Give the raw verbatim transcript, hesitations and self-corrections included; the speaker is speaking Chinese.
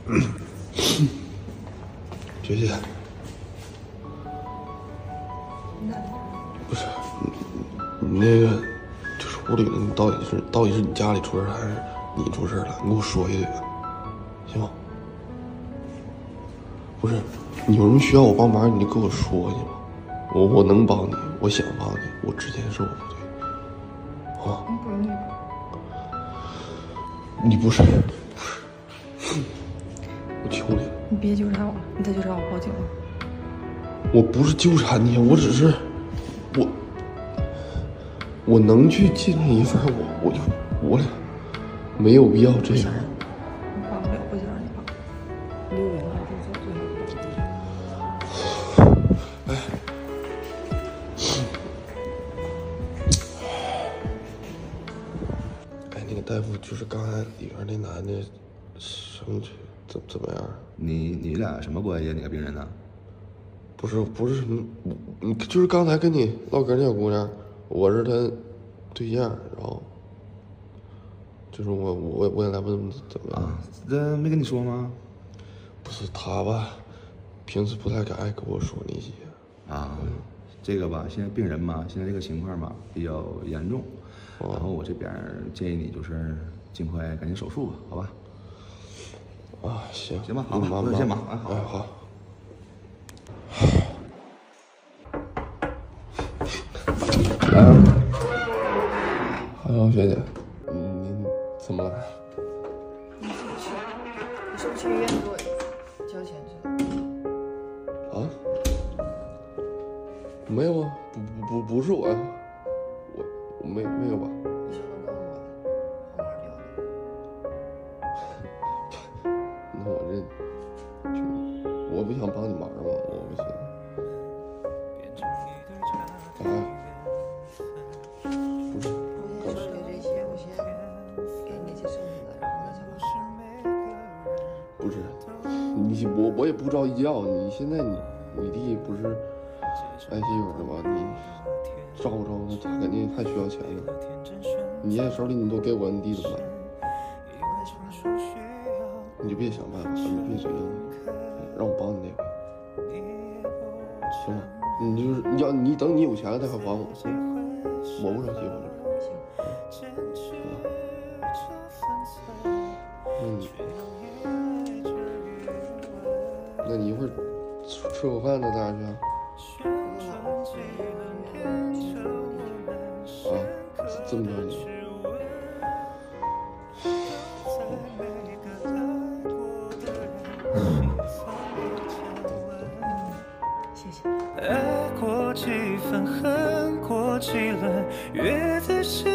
学姐，不是你，你那个就是屋里的，你到底是到底是你家里出事还是你出事了？你给我说一个，行吗？不是，你有什么需要我帮忙，你就跟我说行吗？我我能帮你，我想帮你，我之前是我不对，啊？ 你不是你吧？ 你不是，不是，我求你了。 你别纠缠我，你再纠缠我报警了。 我不是纠缠你，我只是，我，我能去尽这一份，我我就我俩没有必要这样。 你帮不了，不想让你帮。六月份就做最后。 哎，哎，那个大夫就是刚才里边那男的，生去怎怎么样？ 你你俩什么关系？你个病人呢？ 不是不是什么，你就是刚才跟你唠嗑那小姑娘，我是她对象，然后就是我我我也来问怎么样？ 啊，这没跟你说吗？ 不是她吧，平时不太敢爱跟我说那些。 啊，这个吧，现在病人嘛，现在这个情况吧比较严重， 哦、 然后我这边建议你就是尽快赶紧手术吧，好吧？ 啊，行行吧，好吧， 忙我先忙，哎，好， 哎好。嗯，好，学姐，你你怎么了？ 你是不是去？你是不是去医院做交钱去了？ 啊？没有啊，不不不不是我呀，我我没没有吧？ 你上班告诉我的，号码掉了。 那我这就我不想帮你忙嘛，我不行。干啥？不是， 我先处理这些，我先给你那些剩下的，然后再想办法。 不是，你我我也不着急叫你。现在你你弟不是 I C U 的吗？你照顾照顾他，他肯定还需要钱呢。你现在手里你都给我，你弟怎么办？你就别想办法，你别嘴硬，让我帮你那回，行吗？你就是你要你等你有钱了再还还我，我不着急，我这边。那你，那你一会儿吃吃口饭呢，带哪去啊？啊，这么着急？ 谢谢。 爱过几分，恨过几轮，越仔细